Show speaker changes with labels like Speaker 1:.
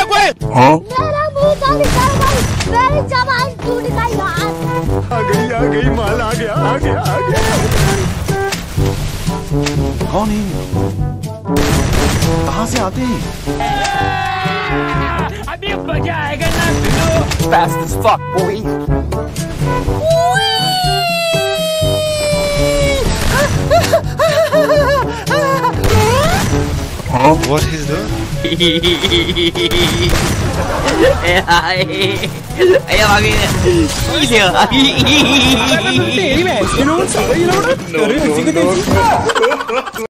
Speaker 1: कोई?
Speaker 2: हाँ?
Speaker 3: मेरा मुंह तो निकाल भाई, मेरी जबान टूट गई यार।
Speaker 1: आ गई माल आ गया।
Speaker 2: कौन है? कहाँ से आते हैं?
Speaker 4: अभी मजा आएगा ना भिड़ो।
Speaker 2: Fast as fuck, boy. Huh?
Speaker 1: What he's doing?
Speaker 4: तेरी भैंस की नोट सब ये लोग